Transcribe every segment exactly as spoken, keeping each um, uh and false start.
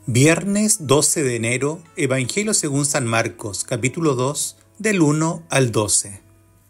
Viernes doce de enero, Evangelio según San Marcos, capítulo dos, del uno al doce.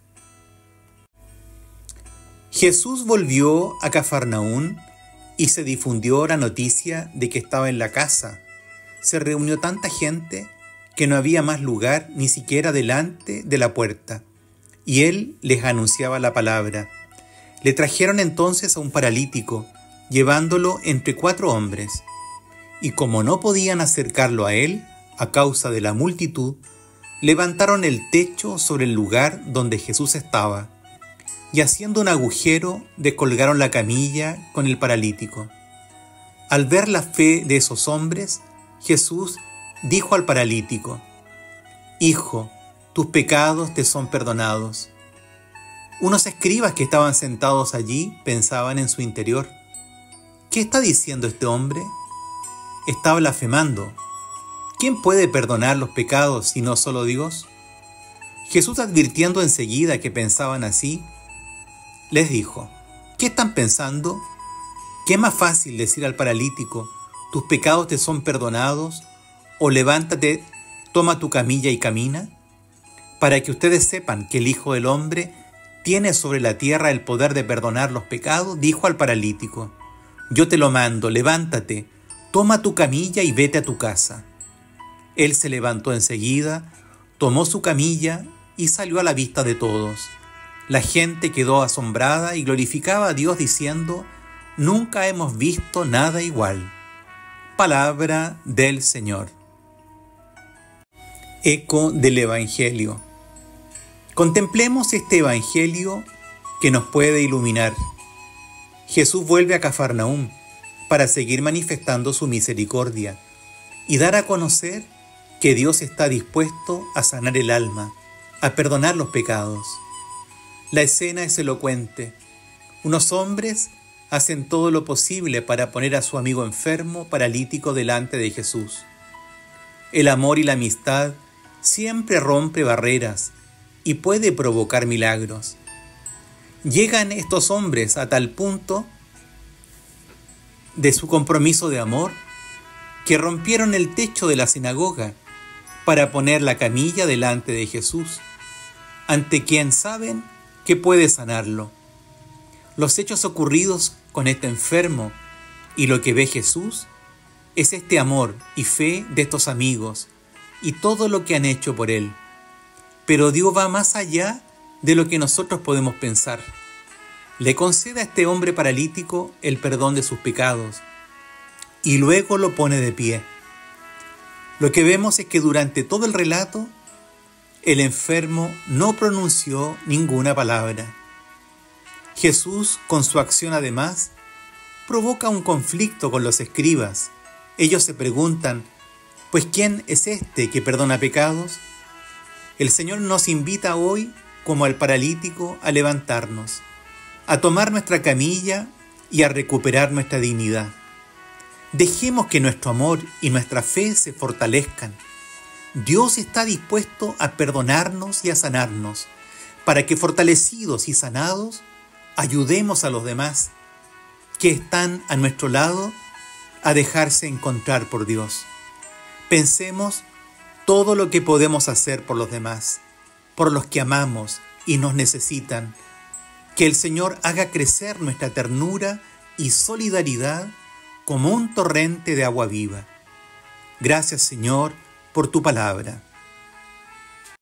Jesús volvió a Cafarnaún y se difundió la noticia de que estaba en la casa. Se reunió tanta gente que no había más lugar ni siquiera delante de la puerta, y él les anunciaba la palabra. Le trajeron entonces a un paralítico, llevándolo entre cuatro hombres. Y como no podían acercarlo a él, a causa de la multitud, levantaron el techo sobre el lugar donde Jesús estaba, y haciendo un agujero, descolgaron la camilla con el paralítico. Al ver la fe de esos hombres, Jesús dijo al paralítico: «Hijo, tus pecados te son perdonados». Unos escribas que estaban sentados allí pensaban en su interior: «¿Qué está diciendo este hombre? Está blasfemando. ¿Quién puede perdonar los pecados si no solo Dios?». Jesús, advirtiendo enseguida que pensaban así, les dijo: «¿Qué están pensando? ¿Qué es más fácil decir al paralítico: tus pecados te son perdonados, o levántate, toma tu camilla y camina? Para que ustedes sepan que el Hijo del Hombre tiene sobre la tierra el poder de perdonar los pecados, dijo al paralítico: yo te lo mando, levántate, toma tu camilla y vete a tu casa». Él se levantó enseguida, tomó su camilla y salió a la vista de todos. La gente quedó asombrada y glorificaba a Dios diciendo: «Nunca hemos visto nada igual». Palabra del Señor. Eco del Evangelio. Contemplemos este Evangelio que nos puede iluminar. Jesús vuelve a Cafarnaún para seguir manifestando su misericordia y dar a conocer que Dios está dispuesto a sanar el alma, a perdonar los pecados. La escena es elocuente. Unos hombres hacen todo lo posible para poner a su amigo enfermo, paralítico, delante de Jesús. El amor y la amistad siempre rompe barreras y puede provocar milagros. Llegan estos hombres a tal punto de su compromiso de amor que rompieron el techo de la sinagoga para poner la camilla delante de Jesús, ante quien saben que puede sanarlo. Los hechos ocurridos con este enfermo y lo que ve Jesús es este amor y fe de estos amigos y todo lo que han hecho por él. Pero Dios va más allá de lo que nosotros podemos pensar. Le concede a este hombre paralítico el perdón de sus pecados y luego lo pone de pie. Lo que vemos es que durante todo el relato, el enfermo no pronunció ninguna palabra. Jesús, con su acción además, provoca un conflicto con los escribas. Ellos se preguntan: ¿pues quién es este que perdona pecados? El Señor nos invita hoy, como al paralítico, a levantarnos, a tomar nuestra camilla y a recuperar nuestra dignidad. Dejemos que nuestro amor y nuestra fe se fortalezcan. Dios está dispuesto a perdonarnos y a sanarnos, para que fortalecidos y sanados, ayudemos a los demás que están a nuestro lado a dejarse encontrar por Dios. Pensemos todo lo que podemos hacer por los demás, por los que amamos y nos necesitan. Que el Señor haga crecer nuestra ternura y solidaridad como un torrente de agua viva. Gracias, Señor, por tu palabra.